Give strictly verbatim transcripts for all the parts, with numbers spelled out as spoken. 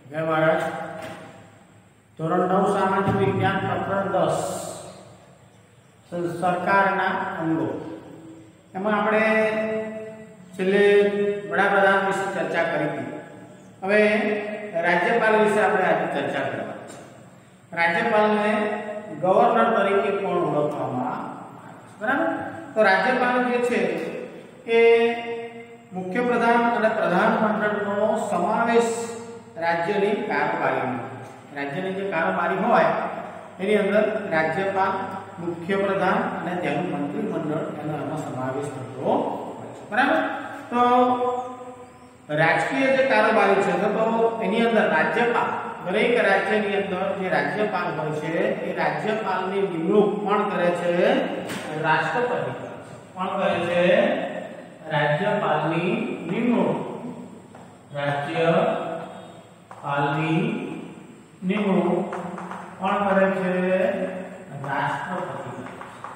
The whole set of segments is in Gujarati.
जय महाराज। धोरण नौ सामाजिक विज्ञान प्रकरण दस सरकारना अंगो एमां आपणे छेल्ले वडाप्रधान विषे चर्चा करी थी। हवे राज्यपाल विषे आपणे आज चर्चा करवानी छे। राज्यपालने गवर्नर तरीके पण ओळखवामां आवे छे, बराबर। तो राज्यपाल जे छे ए मुख्य प्रधान अने प्रधानमंडळनो समावेश राज्यनी कारभारीमां राज्यनी जे कारभारी होय एनी अंदर राज्यपाल मुख्य प्रधान अने तेनुं मंत्रीमंडळ एनो एमां समावेश थतो होय छे, बराबर। तो राजकीय जे कारभारी छे तो एनी अंदर राज्यपाल दरेक राज्यनी अंदर जे राज्यपाल होय छे ए राज्यपालनी निमणूक कोण करे छे? राष्ट्रपति करे छे। कोण करे छे? राज्यपालनी निमणूक राज्य पालनी निमणूक कोण करे छे? राष्ट्रपति करे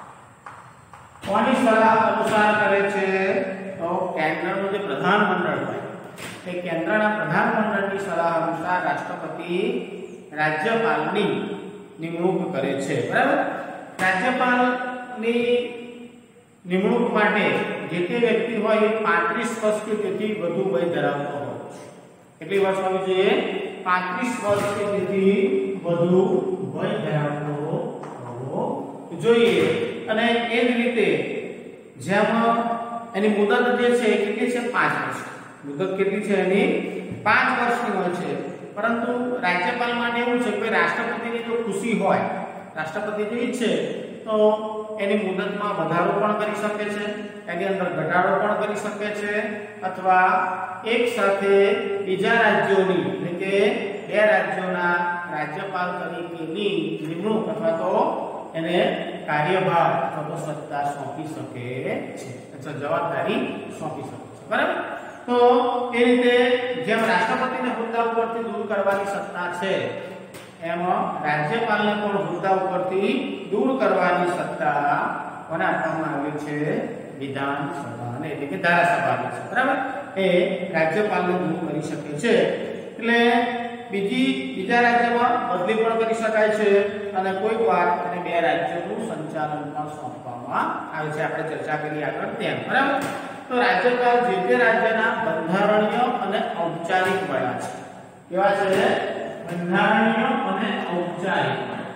छे। कोनी सलाह अनुसार करे छे? तो केंद्रनो जे प्रधानमंडळ होय ते केंद्રના प्रधानमंडળની सलाह अनुसार राष्ट्रपति राज्यपालनी निमणूक करे छे, बराबर। राज्यपालनी निमणूक माटे जे ते व्यक्ति होय એ पैंतीस वर्ष કે તેથી વધુ વય ધરાવતો હોય। કેટલી વર્ષ હોવી જોઈએ? पैंतीस वर्ष કે તેથી વધુ વય ધરાવતો હોવો જોઈએ। અને એ જ રીતે જેમ એની મુદત જે છે એ કેટલી છે? पांच વર્ષ। મુદત કેટલી છે એની? पांच વર્ષની હોય છે। પરંતુ રાજ્યપાલ માટે એવું છે કે રાષ્ટ્રપતિની જો ખુશી હોય, રાષ્ટ્રપતિ જે ઈચ્છે તો એની મુદતમાં વધારો પણ કરી શકે છે, એની અંદર ઘટાડો પણ કરી શકે છે, અથવા એક સાથે બીજા રાજ્યોની એટલે કે બે રાજ્યોના રાજ્યપાલ તરીકેની નિમણૂક અથવા તો એને કાર્યભાર અથવા તો સત્તા સોંપી શકે છે, અથવા જવાબદારી સોંપી શકે છે, બરાબર। તો એ રીતે જેમ રાષ્ટ્રપતિને હોદ્દા ઉપરથી દૂર કરવાની સત્તા છે એમ રાજ્યપાલને પણ હોદ્દા ઉપરથી दूर करवानी सत्ता कोने आपवामां आवी छे? विधानसभाने એટલે કે ધારાસભાને છે, બરાબર। એ રાજ્યપાલને दूर કરી શકે છે। એટલે બીજી બીજા રાજ્યમાં બદલી પણ કરી શકાય છે અને કોઈક વાર અને બે રાજ્યોનું સંચાલન પણ સોંપવામાં આવે છે। આપણે ચર્ચા કરી આગળ તેમ, બરાબર। તો રાજ્યપાલ જે તે રાજ્યના બંધારણીય અને ઔપચારિક વડા છે। કેવા છે? બંધારણીય અને ઔપચારિક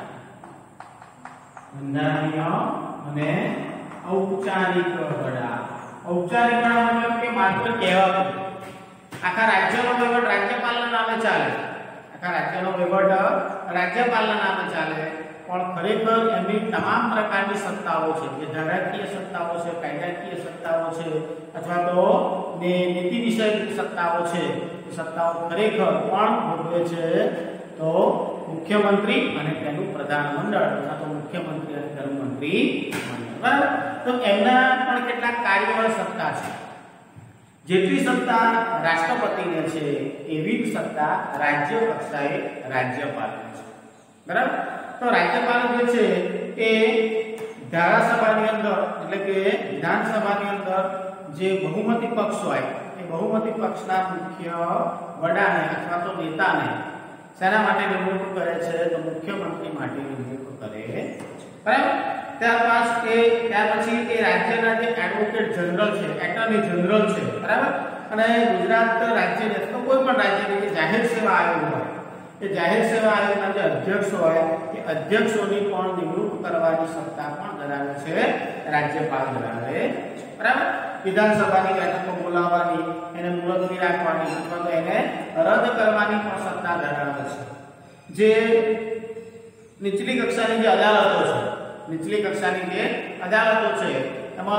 બંધારણીય અને ઔપચારિક વડા। ઔપચારિક વડા મતલબ કે માત્ર કહેવા પૂરતું। આખા રાજ્યનો વહીવટ રાજ્યપાલના નામે ચાલે, આખા રાજ્યનો વહીવટ રાજ્યપાલના નામે ચાલે, પણ ખરેખર એમની તમામ પ્રકારની સત્તાઓ છે, જે ધારાકીય સત્તાઓ છે, કાયદાકીય સત્તાઓ છે, અથવા તો નીતિ વિષયક સત્તાઓ છે, એ સત્તાઓ ખરેખર કોણ ભોગવે છે? તો મુખ્યમંત્રી અને તેનું પ્રધાનમંડળ અથવા તો મુખ્યમંત્રી અને તેનું મંત્રીમંડળ, બરાબર। તો એમના પણ કેટલાક કાર્યવાહી સત્તા છે। જેટલી સત્તા રાષ્ટ્રપતિને છે એવી જ સત્તા રાજ્ય કક્ષાએ રાજ્યપાલને છે, બરાબર। તો રાજ્યપાલ જે છે એ ધારાસભાની અંદર એટલે કે વિધાનસભાની અંદર જે બહુમતી પક્ષ હોય એ બહુમતી પક્ષના મુખ્ય વડાને અથવા તો નેતાને સેના માટે નિમણૂક કરે છે? તો મુખ્યમંત્રી માટે નિમણૂક કરે છે, બરાબર। ત્યારબાદ એ ત્યાર પછી એ રાજ્યના જે એડવોકેટ જનરલ છે, એટર્ની જનરલ છે, બરાબર। અને ગુજરાત રાજ્યને તો કોઈ પણ રાજ્યની જે જાહેર સેવા આયોગ હોય એ જાહેર સેવા આયોગના જે અધ્યક્ષ હોય એ અધ્યક્ષોની પણ નિમણૂક કરવાની સત્તા પણ ધરાવે છે રાજ્યપાલ ધરાવે છે, બરાબર। વિધાનસભાની બેઠકો બોલાવવાની, એને મુલતવી રાખવાની અથવા તો એને રદ કરવાની પણ સત્તા ધરાવે છે। જે નીચલી કક્ષાની જે અદાલતો છે, નીચલી કક્ષાની જે અદાલતો છે એમાં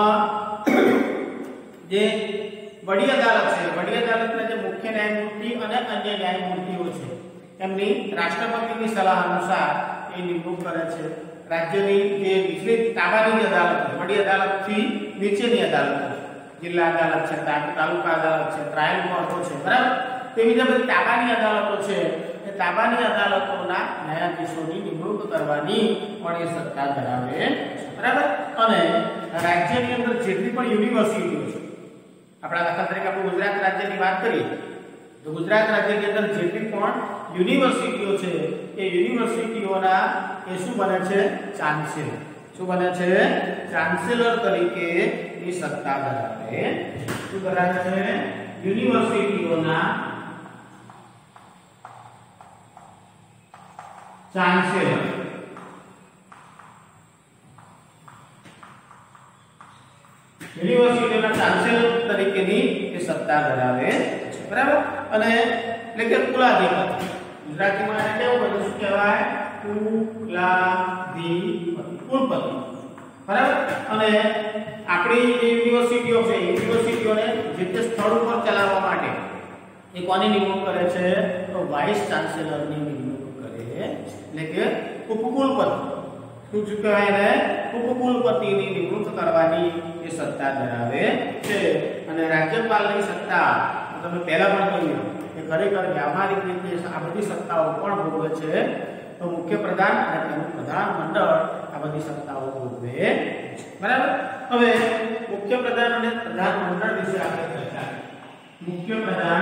જે વડી અદાલત છે, વડી અદાલતના જે મુખ્ય ન્યાયમૂર્તિ અને અન્ય ન્યાયમૂર્તિઓ છે એમની રાષ્ટ્રપતિની સલાહ અનુસાર એ નિમણૂક કરે છે। રાજ્યની જે નીચલી તાબાની અદાલત વડી અદાલતથી નીચેની અદાલત જિલ્લા અદાલત છે, તાલુકા અદાલત છે, ટ્રાયલ કોર્ટો છે, બરાબર। તેવી જ બધી તાબાની અદાલતો છે એ તાબાની અદાલતોના ન્યાયાધીશોની નિમણૂક કરવાની પણ એ સત્તા ધરાવે છે, બરાબર। અને રાજ્યની અંદર જેટલી પણ યુનિવર્સિટીઓ છે, આપણા દાખલા તરીકે આપણે ગુજરાત રાજ્યની વાત કરીએ તો ગુજરાત રાજ્યની અંદર જેટલી પણ યુનિવર્સિટીઓ છે એ યુનિવર્સિટીઓના એ શું બને છે ચાન્સેલર શું બને છે ચાન્સેલર તરીકે ની સત્તા ધરાવે શું ધરાવે છે યુનિવર્સિટીઓના ચાન્સેલર યુનિવર્સિટીના ચાન્સેલર તરીકેની એ સત્તા ધરાવે છે બરાબર અને એટલે કે કુલાધિપતિ ગુજરાતીમાં એને કેવું બધું શું કહેવાય કુલાધિપતિ કુલપતિ બરાબર અને આપણી જે યુનિવર્સિટીઓ છે યુનિવર્સિટીઓને જે તે સ્થળ ઉપર ચલાવવા માટે એ કોની નિમણૂક કરે છે તો વાઇસ ચાન્સેલરની નિમણૂક કરે એટલે કે ઉપકુલપતિ શું કહેવાય એને ઉપકુલપતિની નિમણૂક કરવાની એ સત્તા ધરાવે છે અને રાજ્યપાલની સત્તા તમે પહેલા પણ કહ્યું કે ખરેખર વ્યવહારિક રીતે આ બધી સત્તાઓ પણ ભોગવે છે તો મુખ્ય પ્રધાન અને તેનું પ્રધાન મંડળ આ બધી સત્તાઓ ભોગવે બરાબર હવે મુખ્ય પ્રધાન અને પ્રધાન મંડળ વિશે આપણે ચર્ચા મુખ્ય પ્રધાન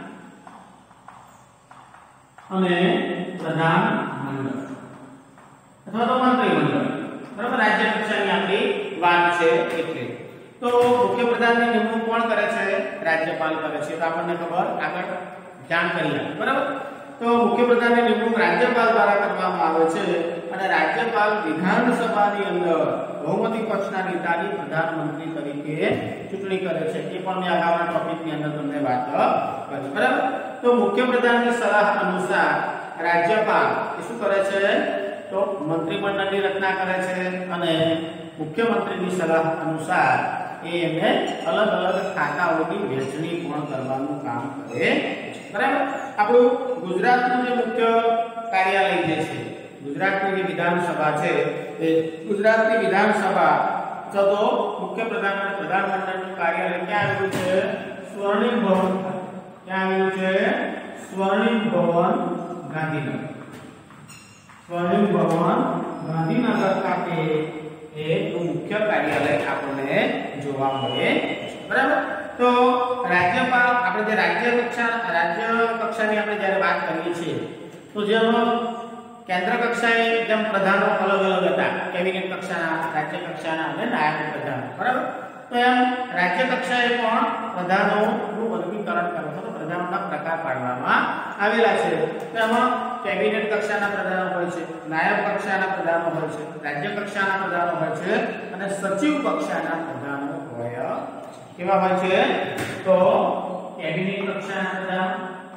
અને પ્રધાન મંડળ અથવા તો મંત્રી મંડળ બરાબર રાજ્ય કક્ષાની આપણી વાત છે એટલે તો મુખ્ય પ્રધાનની નિમણૂક કોણ કરે છે રાજ્યપાલ કરે છે તો આપણને ખબર આગળ ધ્યાન કરીએ બરાબર તો મુખ્ય પ્રધાનની નિમણૂક રાજ્યપાલ દ્વારા કરવામાં આવે છે અને રાજ્યપાલ વિધાનસભાની અંદર બહુમતી પક્ષના નેતાની પ્રધાનમંત્રી તરીકે ચૂંટણી કરે છે એ પણ મેં આગળના ટોપિકની અંદર તમને વાત કરી બરાબર તો મુખ્ય પ્રધાનની સલાહ અનુસાર રાજ્યપાલ એ શું કરે છે તો મંત્રીમંડળની રચના કરે છે અને મુખ્યમંત્રીની સલાહ અનુસાર એ એમને અલગ અલગ ખાતાઓની વહેંચણી પણ કરવાનું કામ કરે બરાબર આપણું ગુજરાતનું જે મુખ્ય કાર્યાલય જે છે ગુજરાતની જે વિધાનસભા છે એ ગુજરાતની વિધાનસભા તો મુખ્ય પ્રધાન અને પ્રધાનમંત્રીનું કાર્યાલય ક્યાં આવેલું છે સ્વર્ણિમ ભવન ક્યાં આવેલું છે સ્વર્ણિમ ભવન ગાંધીનગર સ્વર્ણિમ ભવન ગાંધીનગર ખાતે એ મુખ્ય કાર્યાલય આપણને જોવા મળે બરાબર તો રાજ્યપાલ આપણે જે રાજ્ય કક્ષા રાજ્ય કક્ષાની આપણે જ્યારે વાત કરીએ છીએ તો જેમ કેન્દ્ર કક્ષાએ જેમ પ્રધાનો અલગ અલગ હતા કેબિનેટ કક્ષાના રાજ્ય કક્ષાના અને નાયબ પ્રધાન બરાબર તો એમ રાજ્ય કક્ષાએ પણ પ્રધાનોનું વર્ગીકરણ કરવામાં તો પ્રધાનોના પ્રકાર પાડવામાં આવેલા છે તેમાં કેબિનેટ કક્ષાના પ્રધાનો હોય છે નાયબ કક્ષાના પ્રધાનો હોય છે રાજ્ય કક્ષાના પ્રધાનો હોય છે અને સચિવ કક્ષાના પ્રધાનો હોય કેવા હોય છે તો કેબિનેટ કક્ષાના પ્રધાનો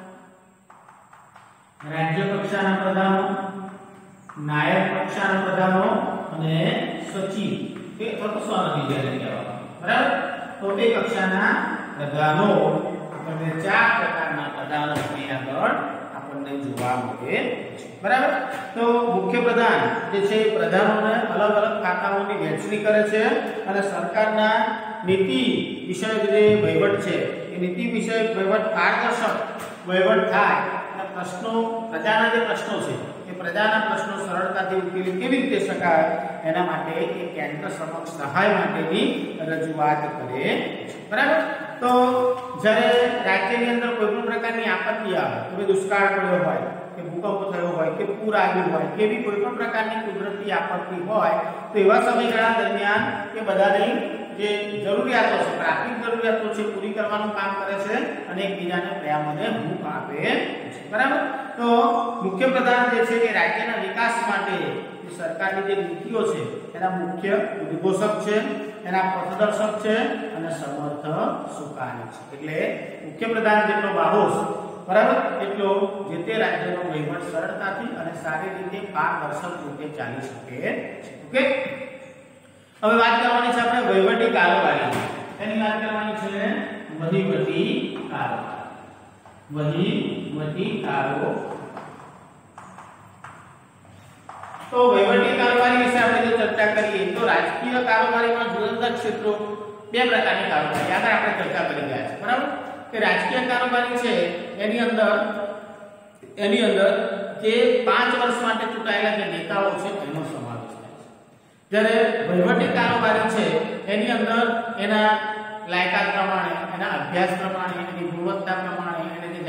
રાજ્ય કક્ષાના પ્રધાનો નાયબ કક્ષાના પ્રધાનો અને સચિવ કે અથવા સહઅધિકારી કહેવાય બરાબર તો તે કક્ષાના પ્રધાનો આપણને ચાર પ્રકારના પ્રધાનો અહીં આગળ આપણને જોવા મળે બરાબર તો મુખ્ય પ્રધાન જે છે પ્રધાનોને અલગ અલગ ખાતાઓની વહેંચણી કરે છે અને સરકારના નીતિ વિષયક જે વહીવટ છે એ નીતિ વિષયક વહીવટ પારદર્શક વહીવટ થાય અને પ્રશ્નો પ્રજાના જે પ્રશ્નો છે એ પ્રજાના પ્રશ્નો સરળતાથી ઉકેલી કેવી રીતે શકાય એના માટે એ કેન્દ્ર સમક્ષ સહાય માટેની રજૂઆત કરે બરાબર તો જ્યારે રાજ્યની અંદર કોઈ પણ પ્રકારની આપત્તિ આવે તો દુષ્કાળ પડ્યો હોય કે ભૂકંપ થયો હોય કે પૂર આવ્યું હોય કે એવી કોઈ પણ પ્રકારની કુદરતી આપત્તિ હોય તો એવા સમયગાળા દરમિયાન એ બધાની જે જરૂરિયાતો છે પ્રાથમિક જરૂરિયાતો છે પૂરી કરવાનું કામ કરે છે અને એકબીજાને પ્રેમ અને હૂંફ આપે બરાબર તો મુખ્ય પ્રધાન જે છે એ રાજ્યના વિકાસ માટે સરકારની જે નીતિઓ છે એના મુખ્ય ઉદ્ઘોષક છે એના પથદર્શક છે અને સમર્થ સુકાની છે એટલે મુખ્ય પ્રધાન જેટલો બાહોશ બરાબર એટલો જે તે રાજ્યનો વહીવટ સરળતાથી અને સારી રીતે પારદર્શક રીતે ચાલી શકે ઓકે હવે વાત કરવાની છે આપણે વહીવટી કારોબારી એની વાત કરવાની છે વહીવટી કારોબારી વહીવટી કારોબારી તો વહીવટી કારોબારી વિશે આપણે જો ચર્ચા કરીએ તો રાજકીય કારોબારીમાં જુદા જુદા ક્ષેત્રો બે પ્રકારની કારોબારી આગળ આપણે ચર્ચા કરી ગયા છે બરાબર કે રાજકીય કારોબારી છે એની અંદર એની અંદર જે પાંચ વર્ષ માટે ચૂંટાયેલા જે નેતાઓ છે એનો સમાવેશ થાય છે જ્યારે વહીવટી કારોબારી છે એની અંદર એના લાયકાત પ્રમાણે એના અભ્યાસ પ્રમાણે એની ગુણવત્તા પ્રમાણે એને જે જાહેર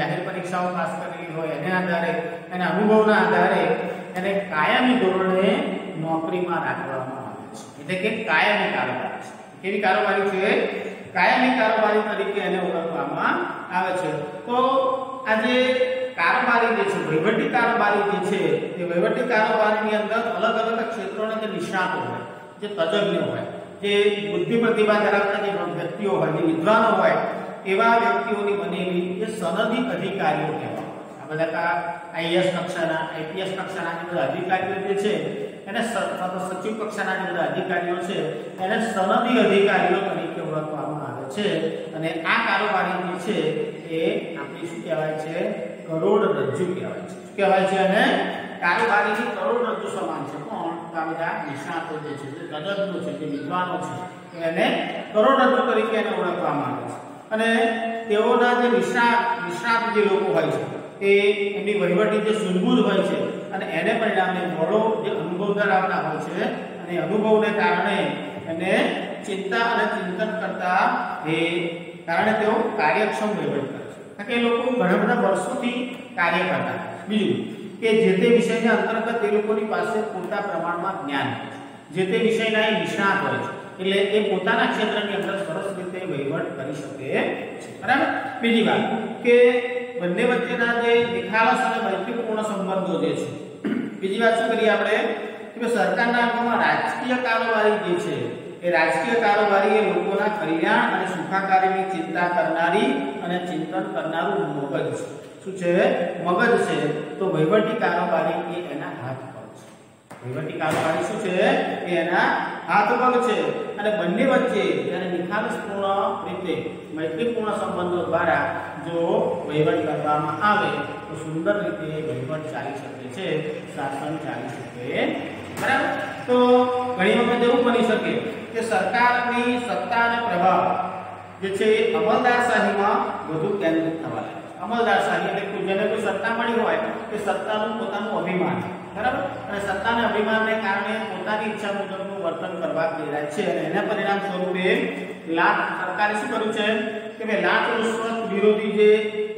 પરીક્ષાઓ પાસ કરેલી હોય એના આધારે એના અનુભવના આધારે એને કાયમી ધોરણે નોકરીમાં રાખવામાં આવે છે, એટલે કે કાયમી કારોબારી છે. કેવી કારોબારી છે? કાયમી કારોબારી તરીકે એને ઓળખવામાં આવે છે. તો આજે કારોબારી જે છે, વહીવટી કારોબારી જે છે, એ વહીવટી કારોબારીની અંદર અલગ અલગ ક્ષેત્રોના જે નિષ્ણાતો હોય, જે તજજ્ઞો હોય, જે બુદ્ધિ પ્રતિભા ધરાવતા જે વ્યક્તિઓ હોય, જે વિદ્વાનો હોય, એવા વ્યક્તિઓની બનેલી જે સનદી અધિકારીઓ કહેવાય. આ બધા આઈએએસ કક્ષાના, આઈપીએસ કક્ષાના જે બધા અધિકારીઓ જે છે એને સચિવ કક્ષાના જે બધા અધિકારીઓ છે એને સનદી અધિકારીઓ તરીકે ઓળખવામાં આવે છે. અને આ કારોબારી જે છે એ આપણી શું કહેવાય છે? કરોડરજ્જુ કહેવાય છે. શું કહેવાય છે? અને કારોબારીની કરોડરજ્જુ સમાન છે. કોણ? આ બધા નિષ્ણાતો જે છે, જે તજજ્ઞો છે, જે વિદ્વાનો છે, એને કરોડરજ્જુ તરીકે એને ઓળખવામાં આવે છે. અને તેઓના જે નિષ્ણાત નિષ્ણાત જે લોકો હોય છે એ એમની વહીવટી જે સૂઝબૂછ હોય છે અને એને પરિણામે મોડો જે અનુભવ ધરાવતા હોય છે અને અનુભવને કારણે એને ચિંતા અને ચિંતન કરતા એ કારણે તેઓ કાર્યક્ષમ વહીવટ કરે છે. કારણ કે એ લોકો ઘણા બધા વર્ષોથી કાર્ય કરતા. બીજું કે જે તે વિષયના અંતર્ગત એ લોકોની પાસે પૂરતા પ્રમાણમાં જ્ઞાન હોય છે, જે તે વિષયના એ નિષ્ણાત હોય છે, એટલે એ પોતાના ક્ષેત્રની અંદર સરસ રીતે વહીવટ કરી શકે છે. બરાબર. બીજી વાત કે બંને વચ્ચેના જે નિખાલસ અને મૈત્રીપૂર્ણ સંબંધો જે છે. બીજી વાત શું કરીએ આપણે કે સરકારના અંગમાં રાજકીય કારોબારી જે છે એ રાજકીય કારોબારી એ લોકોના કલ્યાણ અને સુખાકારીની ચિંતા કરનારી અને ચિંતન કરનારું મગજ છે. શું છે? મગજ છે. તો વહીવટી કારોબારી એ એના હાથ પગ છે. વહીવટી કારોબારી શું છે? એ એના હાથ પગ છે. અને બંને વચ્ચે જ્યારે નિખાલસપૂર્ણ રીતે મૈત્રીપૂર્ણ સંબંધો દ્વારા જો વહીવટ કરવામાં આવે તો સુંદર રીતે વહીવટ ચાલી શકે છે, શાસન ચાલી શકે. બરાબર. તો ઘણી વખત એવું બની શકે કે સરકારની સત્તા અને પ્રભાવ જે છે એ અમલદારશાહીમાં વધુ કેન્દ્રિત થવા લાગે છે. અમલદારશાહી એટલે જેને કોઈ સત્તા મળી હોય કે સત્તાનું પોતાનું અભિમાન, બરાબર, અને સત્તાના અભિમાનને કારણે પોતાની ઈચ્છા મુજબનું વર્તન કરવા પ્રેરાય છે. અને એના પરિણામ સ્વરૂપે લાભ સરકારે શું કર્યું છે કે ભાઈ લાભ રૂશ્વત વિરોધી જે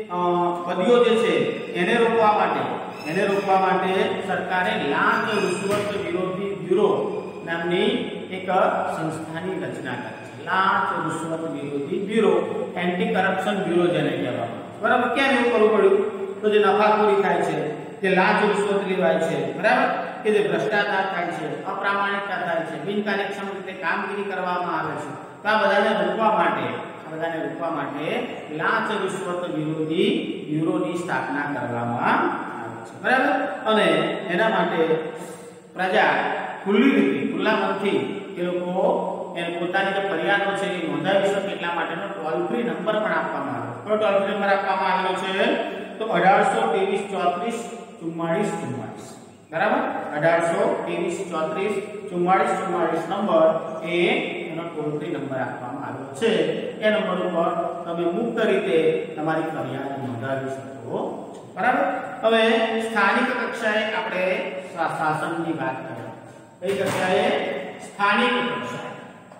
પદીઓ જે છે એને રોકવા માટે એને રોકવા માટે સરકારે લાભ રૂશ્વત વિરોધી બ્યુરો નામની એક સંસ્થાની રચના કરી છે. લાભ રૂશ્વત વિરોધી બ્યુરો, એન્ટી કરપ્શન બ્યુરો જેને કહેવામાં. બરાબર. કેમ એવું કરવું પડ્યું? તો જે નફાખોરી થાય છે, જે લાંચ રૂશ્વત લેવાય છે, બરાબર, કે જે ભ્રષ્ટાચાર થાય છે, અપ્રામાણિકતા થાય છે, બિનકાર્યક્ષમ રીતે કામગીરી કરવામાં આવે છે, તો આ બધાને રોકવા માટે આ બધાને રોકવા માટે લાંચ રૂશ્વત વિરોધી બ્યુરોની સ્થાપના કરવામાં આવે છે. બરાબર. અને એના માટે પ્રજા ખુલ્લી રીતે, ખુલ્લા મનથી એ લોકો એ પોતાની જે ફરિયાદો છે એ નોંધાવી શકે એટલા માટેનો ટોલ ફ્રી નંબર પણ આપવામાં આવ્યો. કયો ટોલ ફ્રી નંબર આપવામાં આવેલો છે? તો અઢારસો ત્રેવીસ ચોત્રીસ ચુમ્માળીસ ચુમ્માળીસ. બરાબર. અઢારસો ત્રેવીસ ચોત્રીસ ચુમ્માળીસ ચુમ્માળીસ નંબર એ એનો ટોલ ફ્રી નંબર આપવામાં આવ્યો છે. એ નંબર ઉપર તમે મુક્ત રીતે તમારી ફરિયાદ નોંધાવી શકો છો. બરાબર. હવે સ્થાનિક કક્ષાએ આપણે શાસનની વાત કરીએ. કઈ કક્ષાએ? સ્થાનિક કક્ષાએ.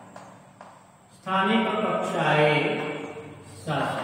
સ્થાનિક કક્ષાએ શાસન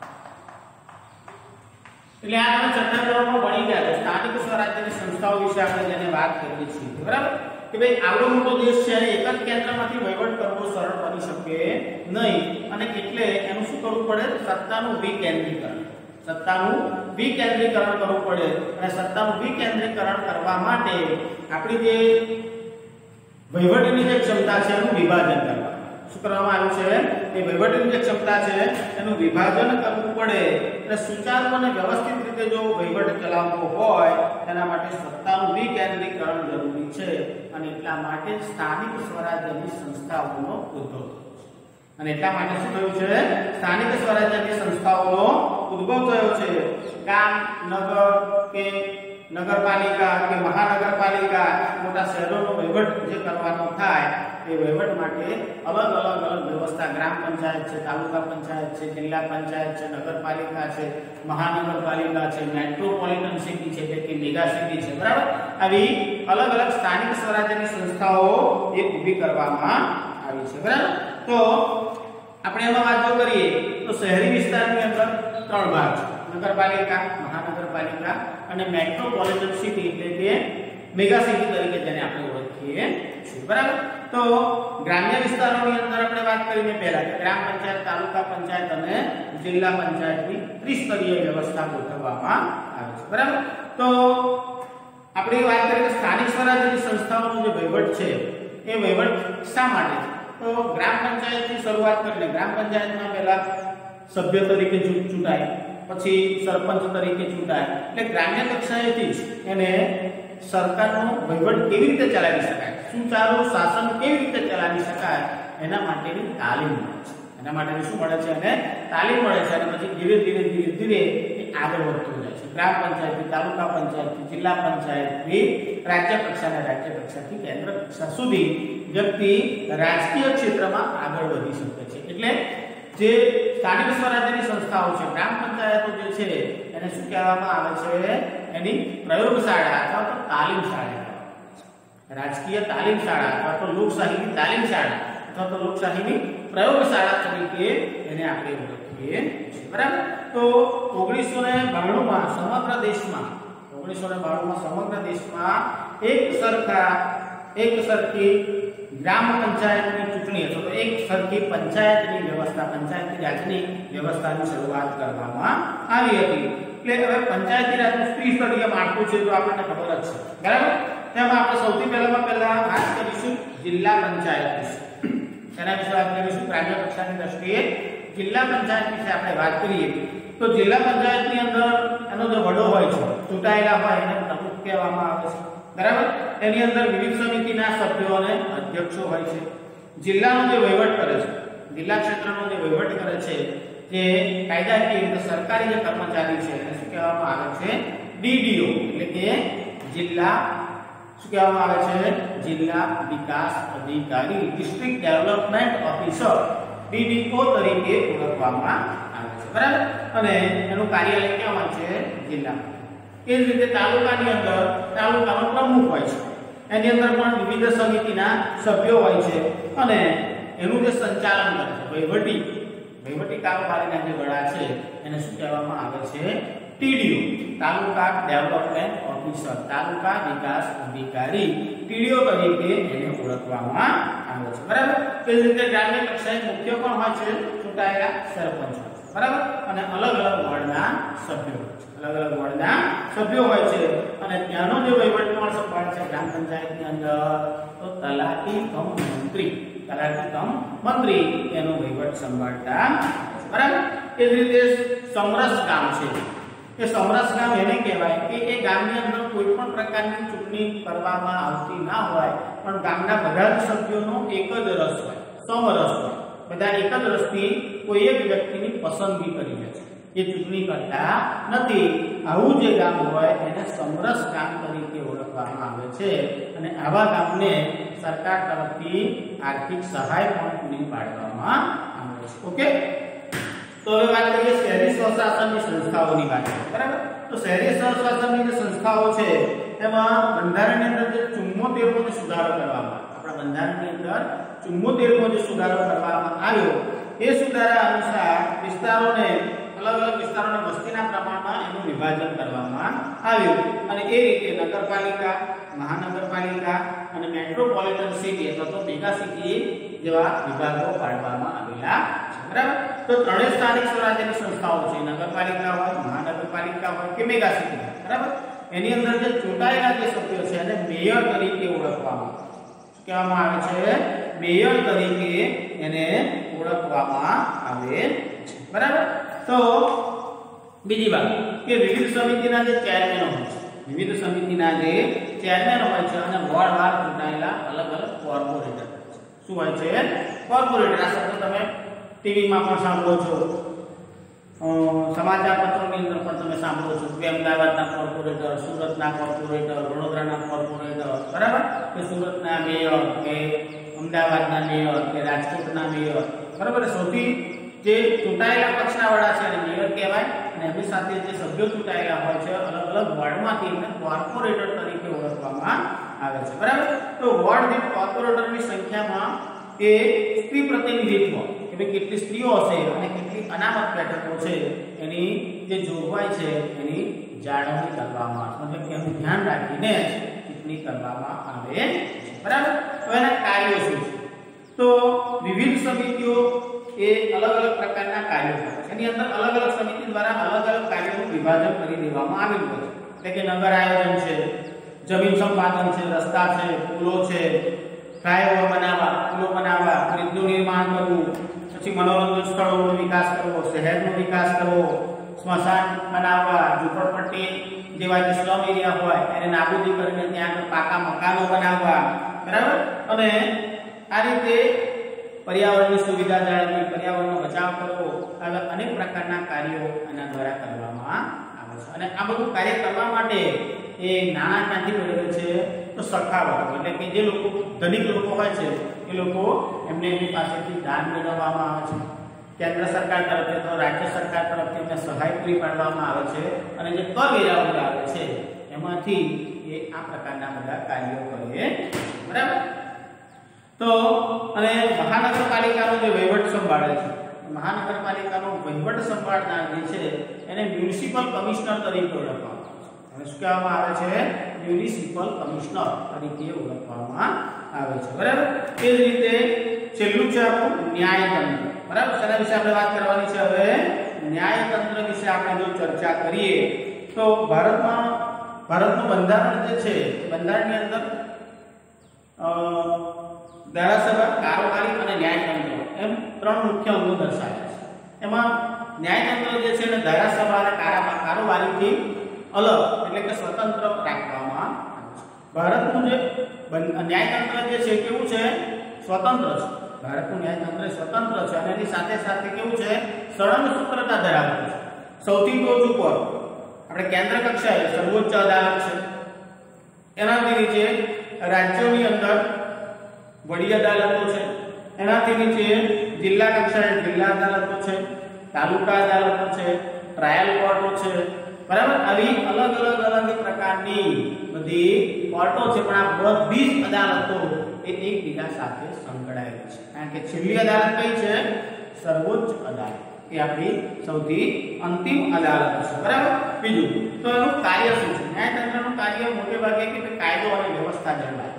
એટલે આ તમે ચર્ચા કરવામાં ભણી ગયા છો. સ્થાનિક સ્વરાજ્યની સંસ્થાઓ વિશે આપણે જેને વાત કરીએ છીએ, બરાબર, કે ભાઈ આવડો મોટો દેશ છે અને એક જ કેન્દ્રમાંથી વહીવટ કરવો સરળ બની શકે નહીં. અને એટલે એનું શું કરવું પડે? સત્તાનું વિકેન્દ્રીકરણ. સત્તાનું વિકેન્દ્રીકરણ કરવું પડે. અને સત્તાનું વિકેન્દ્રીકરણ કરવા માટે આપણી જે વહીવટની જે ક્ષમતા છે એનું વિભાજન કરવા શું કરવામાં આવ્યું છે? એ વહીવટની જે ક્ષમતા છે એનું વિભાજન કરવું પડે. અને સુચારુ અને વ્યવસ્થિત રીતે જો વહીવટ ચલાવવો હોય તેના માટે સત્તાનું વિકેન્દ્રીકરણ જરૂરી છે. અને એટલા માટે સ્થાનિક સ્વરાજ્યની સંસ્થાઓનો ઉદ્ભવ થયો છે. અને એટલા માટે શું થયું છે? સ્થાનિક સ્વરાજ્યની સંસ્થાઓનો ઉદ્ભવ થયો છે. ગામ, નગર કે નગરપાલિકા કે મહાનગરપાલિકા, મોટા શહેરોનો વહીવટ જે કરવાનો થાય એ વહીવટ માટે અલગ અલગ અલગ વ્યવસ્થા, ગ્રામ પંચાયત છે, તાલુકા પંચાયત છે, જિલ્લા પંચાયત છે, નગરપાલિકા છે, મહાનગરપાલિકા છે, મેટ્રોપોલિટન સિટી છે એટલે કે મેગા સિટી છે, બરાબર, આવી અલગ અલગ સ્થાનિક સ્વરાજ્યની સંસ્થાઓ એ ઊભી કરવામાં આવી છે. બરાબર. તો આપણે એમાં વાત જો કરીએ તો શહેરી વિસ્તારની અંદર ત્રણ ભાગ છે. નગરપાલિકા, મહાનગરપાલિકા અને મેટ્રોપોલિટન સિટી એટલે કે મેગા સિટી તરીકે જેને આપણે ઓળખીએ છીએ, બરાબર. તો ગ્રામ્ય વિસ્તારોની અંદર આપણે વાત કરીને પહેલા કે ગ્રામ પંચાયત, તાલુકા પંચાયત અને જિલ્લા પંચાયતની ત્રિસ્તરીય વ્યવસ્થા ગોઠવવામાં આવે છે, બરાબર. તો આપણે વાત કરીએ કે સ્થાનિક સ્વરાજ્યની સંસ્થાઓનો જે વહીવટ છે એ વહીવટ શા માટે છે? તો ગ્રામ પંચાયતથી શરૂઆત કરીને ગ્રામ પંચાયતમાં પહેલા સભ્ય તરીકે ચૂંટાય, પછી સરપંચ તરીકે ચૂંટાય, એટલે ગ્રામ્ય કક્ષાએથી જ એને સરકારનો વહીવટ કેવી રીતે ચલાવી શકાય, સુચારુ શાસન કેવી રીતે ચલાવી શકાય એના માટેની તાલીમ મળે છે. એના માટેની શું મળે છે? અને તાલીમ મળે છે. અને પછી ધીરે ધીરે ધીરે ધીરે એ આગળ વધતું જાય છે. ગ્રામ પંચાયતથી તાલુકા પંચાયતથી જિલ્લા પંચાયતથી રાજ્ય કક્ષાના રાજ્ય કક્ષાથી કેન્દ્ર કક્ષા સુધી વ્યક્તિ રાજકીય ક્ષેત્રમાં આગળ વધી શકે છે. એટલે જે સ્થાનિક સ્વરાજ્યની સંસ્થાઓ છે, ગ્રામ પંચાયતો જે છે એને શું કહેવામાં આવે છે? એની પ્રયોગશાળા અથવા તો તાલીમ શાળા, રાજકીય તાલીમ શાળા અથવા તો લોકશાહીની તાલીમ શાળા અથવા તો લોકશાહીની પ્રયોગશાળા તરીકે એને આપણે ઓળખીએ છીએ, બરાબર. તો ઓગણીસો ને બાણું માં સમગ્ર દેશમાં ઓગણીસો ને બાણું માં સમગ્ર દેશમાં એક સરખા એક સરખી ગ્રામ પંચાયતની ચૂંટણી અથવા તો એક સરખી પંચાયતની વ્યવસ્થા, પંચાયતી રાજની વ્યવસ્થાની શરૂઆત કરવામાં આવી હતી. એટલે હવે પંચાયતી રાજનું ત્રિસ્તરીય માળખું છે તો આપણને ખબર જ છે, બરાબર. તેમાં આપણે સૌથી પહેલામાં પહેલા વાત કરીશું જિલ્લા પંચાયત વિશે. તેના વિશે વાત કરીશું. ગ્રામ્ય કક્ષાની દ્રષ્ટિએ જિલ્લા પંચાયત વિશે આપણે વાત કરીએ તો જિલ્લા પંચાયતની અંદર એનો જે વડો હોય છે, ચૂંટાયેલા હોય એને પ્રમુખ કહેવામાં આવે છે, બરાબર. એની અંદર વિવિધ સમિતિના સભ્યો અને અધ્યક્ષો હોય છે. જિલ્લાનો જે વહીવટ કરે છે, જિલ્લા ક્ષેત્રનો જે વહીવટ કરે છે, જે કાયદાકીય રીતે સરકારી જે કર્મચારી છે એને શું કહેવામાં આવે છે? ડીડીઓ એટલે કે જિલ્લા શું કહેવામાં આવે છે? જિલ્લા વિકાસ અધિકારી, ડિસ્ટ્રિક્ટ ડેવલપમેન્ટ ઓફિસર, ડીડીઓ તરીકે ઓળખવામાં આવે છે, બરાબર. અને એનું કાર્યાલય ક્યાં છે? જિલ્લામાં. એ જ રીતે તાલુકાની અંદર તાલુકાનો પ્રમુખ હોય છે, એની અંદર પણ વિવિધ સમિતિના સભ્યો હોય છે અને એનું જે સંચાલન કરે છે, વહીવટી વહીવટી કારોબારીના જે વડા છે એને શું કહેવામાં આવે છે? TDO, taluka development officer, taluka વિકાસ અધિકારી, ટીડીઓ તરીકે એને ઓળખવામાં આવે છે, બરાબર. તે જ રીતે ગ્રામ્ય કક્ષાએ મુખ્ય પણ હોય છે, ચૂંટાયેલા સરપંચ, બરાબર. અને અલગ અલગ વોર્ડના સભ્યો અલગ અલગ વોર્ડના સભ્યો હોય છે અને ત્યાંનો જે વહીવટ પણ સંભાળે છે ગ્રામ પંચાયતની અંદર તો તલાટી કમ મંત્રી તલાટી કમ મંત્રી એનો વહીવટ સંભાળતા, બરાબર. એ જ રીતે સમરસ ગામ છે. એ સમરસ ગામ એને કહેવાય કે એ ગામની અંદર કોઈ પણ પ્રકારની ચૂંટણી કરવામાં આવતી ના હોય પણ ગામના બધા જ સભ્યોનો એક જ રસ હોય, સમરસ હોય. બધા એક જ રસથી કોઈ એક વ્યક્તિની પસંદગી કરી લે છે, એ ચૂંટણી કરતા નથી. આવું જે ગામ હોય એને સમરસ ગામ તરીકે ઓળખવામાં આવે છે અને આવા ગામને સરકાર તરફથી આર્થિક સહાય પણ પૂરી પાડવામાં આવે છે. ઓકે, તો હવે વાત કરીએ શહેરી સ્વશાસનની સંસ્થાઓની વાત, બરાબર. તો શહેરી સ્વશાસનની જે સંસ્થાઓ છે એમાં બંધારણની અંદર જે ચુમ્મોતેર મો જે સુધારો કરવામાં આપણા બંધારણની અંદર ચુમ્મોતેર મો જે સુધારો કરવામાં આવ્યો એ સુધારા અનુસાર વિસ્તારોને અલગ અલગ વિસ્તારોના વસ્તીના પ્રમાણમાં એનું વિભાજન કરવામાં આવ્યું અને એ રીતે નગરપાલિકા, મહાનગરપાલિકા અને મેટ્રોપોલિટન સિટી અથવા તો મેગા સિટી જેવા વિભાગો પાડવામાં આવેલા છે, બરાબર. તો ત્રણેય સ્થાનિક સ્વરાજ્યની સંસ્થાઓ છે, નગરપાલિકા હોય, મહાનગરપાલિકા હોય કે મેગા સિટી, બરાબર. એની અંદર જે ચૂંટાયેલા જે સભ્યો છે એને મેયર તરીકે ઓળખવામાં કહેવામાં આવે છે, મેયર તરીકે એને ઓળખવામાં આવે છે, બરાબર. તો બીજી વાત કે વિવિધ સમિતિના જે ચેરમેન હોય છે, વિવિધ સમિતિના જે ચેરમેન હોય છે અને વોર્ડવાર ચૂંટાયેલા અલગ અલગ કોર્પોરેટર શું હોય છે? કોર્પોરેટર. આ શબ્દ તમે ટીવીમાં પણ સાંભળો છો, સમાચાર પત્રોની અંદર પણ તમે સાંભળો છો કે અમદાવાદના કોર્પોરેટર, સુરતના કોર્પોરેટર, વડોદરાના કોર્પોરેટર, બરાબર. કે સુરતના મેયર કે અમદાવાદના મેયર કે રાજકોટના મેયર, બરાબર. સૌથી જે ચૂંટાયેલા પક્ષના વડા છે એને મેયર કહેવાય અને એમની સાથે જે સભ્યો ચૂંટાયેલા હોય છે અલગ અલગ વોર્ડમાંથી એમને કોર્પોરેટર તરીકે ઓળખવામાં આવે છે, બરાબર. તો વોર્ડ દીઠ કોર્પોરેટરની સંખ્યામાં એ સ્ત્રી પ્રતિનિધિત્વ કે ભાઈ કેટલી સ્ત્રીઓ હશે અને કેટલી અનામત બેઠકો છે એની જે જોગવાઈ છે એની જાળવણી કરવામાં આવે, મતલબ કે એનું ધ્યાન રાખીને ટિપ્પણી કરવામાં આવે છે, બરાબર. હવે એના કાર્યો શું છે? તો વિવિધ સમિતિઓ એ અલગ અલગ પ્રકારના કાર્યો કરે છે. એની અંદર અલગ અલગ સમિતિ દ્વારા અલગ અલગ કાર્યોનું વિભાજન કરી દેવામાં આવેલું હોય છે. એટલે કે નગર આયોજન છે, જમીન સંપાદન છે, રસ્તા છે, પુલો છે, ફ્લાયઓવર બનાવવા, પુલો બનાવવા, બ્રિજનું નિર્માણ કરવું, પછી મનોરંજન સ્થળોનો વિકાસ કરવો, શહેરનો વિકાસ કરવો, સ્મશાન બનાવવા, ઝૂંપડપટ્ટી જેવા જે સ્લમ એરિયા હોય એને નાબૂદી કરીને ત્યાં આગળ પાકા મકાનો બનાવવા, બરાબર. અને આ રીતે પર્યાવરણની સુવિધા જાળવવી, પર્યાવરણનો બચાવ કરવો, આવા અનેક પ્રકારના કાર્યો આના દ્વારા કરવામાં આવે છે. અને આ બધું કાર્ય કરવા માટે એ નાણાં ક્યાંથી મેળવે છે? તો સખાવટ, એટલે કે જે લોકો ધનિક લોકો હોય છે એ લોકો એમને એમની પાસેથી દાન મેળવવામાં આવે છે. કેન્દ્ર સરકાર તરફથી અથવા રાજ્ય સરકાર તરફથી એમને સહાય પૂરી પાડવામાં આવે છે. અને જે કરવેરાઓ આવે છે એમાંથી એ આ પ્રકારના બધા કાર્યો કરે, બરાબર. તો અને મહાનગરપાલિકાનો જે વહીવટ સંભાળે છે, મહાનગરપાલિકાનો વહીવટ સંભાળનાર જે છે એને મ્યુનિસિપલ કમિશનર તરીકે ઓળખવામાં આવે છે. શું કહેવામાં આવે છે? મ્યુનિસિપલ કમિશનર તરીકે ઓળખવામાં આવે છે, બરાબર. એ જ રીતે છેલ્લું છે આપણું ન્યાયતંત્ર, બરાબર. તેના વિશે આપણે વાત કરવાની છે. હવે ન્યાયતંત્ર વિશે આપણે જો ચર્ચા કરીએ તો ભારતમાં ભારતનું બંધારણ જે છે, બંધારણની અંદર અ ધારાસભા, કારોબારી અને ન્યાયતંત્ર એમ ત્રણ મુખ્ય અંગો દર્શાવ્યા છે. એમાં ન્યાયતંત્ર જે છે એને ધારાસભા અને કારોબારીથી અલગ એટલે કે સ્વતંત્ર રાખવામાં આવે છે. ભારતનું જે ન્યાયતંત્ર જે છે કેવું છે? સ્વતંત્ર છે. ભારતનું ન્યાયતંત્ર સ્વતંત્ર છે અને એની સાથે સાથે કેવું છે? સળંગ સૂત્રતા ધરાવે છે. સૌથી ટોચ ઉપર આપણે કેન્દ્ર કક્ષાએ સર્વોચ્ચ અદાલત છે, એનાથી નીચે રાજ્યોની અંદર વડી અદાલતો છે, એનાથી નીચે જિલ્લા કક્ષાએ જિલ્લા અદાલતો છે, તાલુકા અદાલતો છે, ટ્રાયલ કોર્ટો છે, બરાબર. આવી અલગ અલગ અલગ પ્રકારની બધી કોર્ટો છે. પણ આ બધી જ અદાલતો એ એકબીજા સાથે સંકળાયેલી છે. કારણ કે છેલ્લી અદાલત કઈ છે? સર્વોચ્ચ અદાલત. એ આપણી સૌથી અંતિમ અદાલત છે, બરાબર. બીજું તો એનું કાર્ય શું છે? ન્યાયતંત્રનું કાર્ય મોટે ભાગે કે કાયદો અને વ્યવસ્થા જળવાય.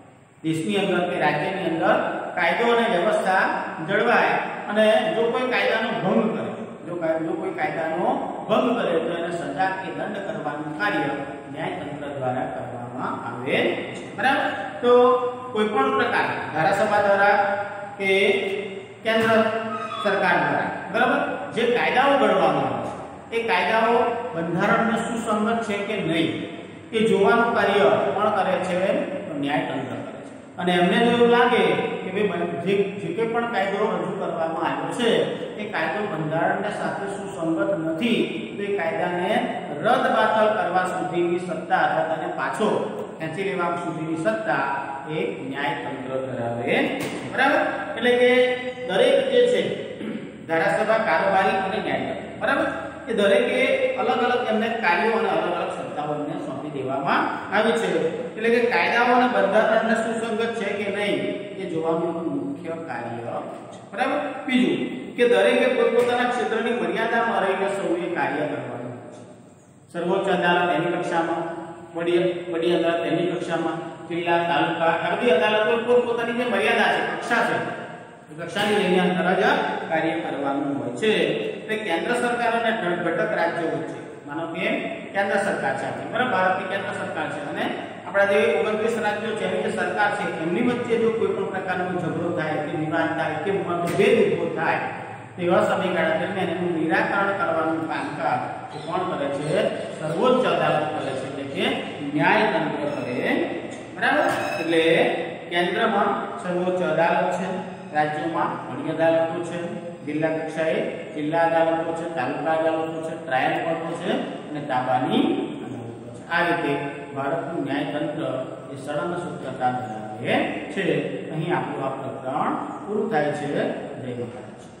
દેશની અંદર કે રાજ્યની અંદર કાયદો અને વ્યવસ્થા જળવાય અને જો કોઈ કાયદાનો ભંગ કરે જો જો કોઈ કાયદાનો ભંગ કરે તો એને સજા કે દંડ કરવાનું કાર્ય ન્યાયતંત્ર દ્વારા કરવામાં આવે છે, બરાબર. તો કોઈ પણ પ્રકાર ધારાસભા દ્વારા કે કેન્દ્ર સરકાર દ્વારા, બરાબર, જે કાયદાઓ ઘડવામાં આવે છે એ કાયદાઓ બંધારણને સુસંગત છે કે નહીં એ જોવાનું કાર્ય કોણ કરે છે? તો ન્યાયતંત્ર કરે છે. અને એમને જો એવું લાગે કે ભાઈ જે જે કંઈ પણ કાયદો રજૂ કરવામાં આવ્યો છે એ કાયદો બંધારણને સાથે સુસંગત નથી તો એ કાયદાને રદ બાતલ કરવા સુધીની સત્તા અથવા તેને પાછો ખેંચી લેવા સુધીની સત્તા એક ન્યાયતંત્ર ધરાવે, બરાબર. એટલે કે દરેક જે છે ધારાસભા, કારોબારી અને ન્યાયતંત્ર, બરાબર, એ દરેકે અલગ અલગ એમને કાર્યો અને અલગ અલગ સત્તાઓ એમને સોંપી દેવામાં આવી છે. એટલે કે કાયદાઓ અને બંધારણને સુસંગત છે કે નહીં એ જોવાનું મુખ્ય કાર્ય છે, બરાબર. બીજું કે દરેકે પોતપોતાના ક્ષેત્રની મર્યાદામાં રહીને સૌએ કાર્ય કરવાનું છે. સર્વોચ્ચ અદાલત એની કક્ષામાં, વડી વડી અદાલત એની કક્ષામાં, જિલ્લા, તાલુકા આ બધી અદાલતો પોતપોતાની જે મર્યાદા છે, કક્ષા છે, કક્ષાની લઈને અંદર જ કાર્ય કરવાનું હોય છે. એટલે કેન્દ્ર સરકાર અને ઘટક રાજ્યો વચ્ચે, માનો કે કેન્દ્ર સરકાર છે આપણી, બરાબર, ભારતની કેન્દ્ર સરકાર છે અને આપણા જે ઓગણત્રીસ રાજ્યો છે એની જે સરકાર છે એમની વચ્ચે જો કોઈ પણ પ્રકારનો ઝઘડો થાય કે વિવાદ થાય કે મતભેદ ઉભો થાય તેવા સમયગાળા દરમિયાન એનું નિરાકરણ કરવાનું કામકાજ એ કોણ કરે છે? સર્વોચ્ચ અદાલત કરે છે, એટલે કે ન્યાયતંત્ર કરે, બરાબર. એટલે કેન્દ્રમાં સર્વોચ્ચ અદાલત છે, રાજ્યોમાં વડી અદાલતો છે, જિલ્લા કક્ષાએ જિલ્લા અદાલતો છે, તાલુકા અદાલતો છે, ટ્રાયલ કોર્ટો છે અને તાબાની અદાલતો છે. આ રીતે ભારતનું ન્યાયતંત્ર એ સળંગ સૂત્રતા ધરાવે છે. અહીં આપણું આ પ્રકરણ પૂરું થાય છે. જય મહારાજ.